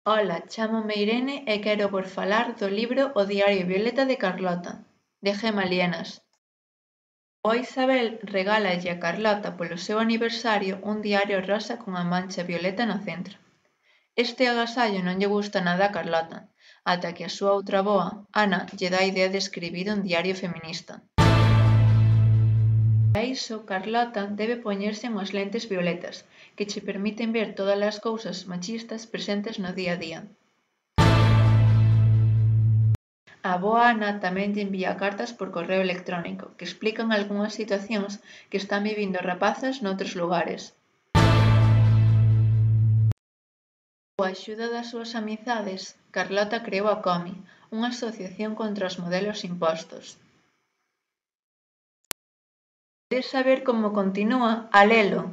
Ola, chámome Irene e quero vos falar do libro O diario violeta de Carlota, de Gemma Lienas. Boa Isabel regálalle a Carlota polo seu aniversario un diario rosa cunha mancha violeta no centro. Este agasallo non lle gusta nada a Carlota, ata que a súa outra avoa, Ana, lle dá a idea de escribir un diario feminista. Para iso, Carlota debe poñerse unhas lentes violetas, que che permiten ver todas as cousas machistas presentes no día a día. A avoa Ana tamén lle envía cartas por correo electrónico que explican algunhas situacións que están vivindo rapazas noutros lugares. Coa axuda das súas amizades, Carlota creou a COMI, unha asociación contra os modelos impostos. Queres saber como continúa? A lelo!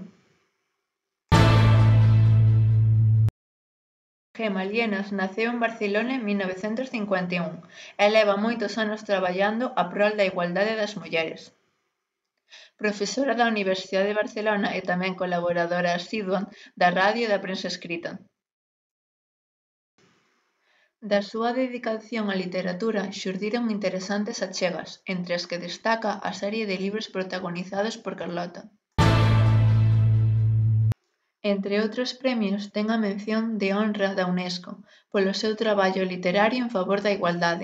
Gemma Lienas naceu en Barcelona en 1951 e leva moitos anos traballando a prol da igualdade das mulleres. Profesora da Universidade de Barcelona e tamén colaboradora asidua da radio e da prensa escrita. Da súa dedicación á literatura xurdiron interesantes achegas, entre as que destaca a serie de libros protagonizados por Carlota. Entre outros premios ten a mención de honra da Unesco polo seu traballo literario en favor da igualdade.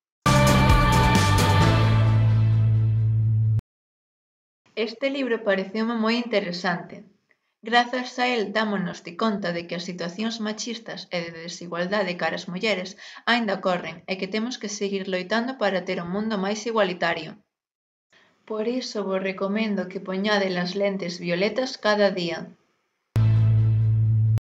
Este libro pareceume moi interesante. Grazas a el dámonos de conta de que as situacións machistas e de desigualdade cara ás mulleres aínda ocorren e que temos que seguir loitando para ter un mundo máis igualitario. Por iso vos recomendo que poñades as lentes violetas cada día.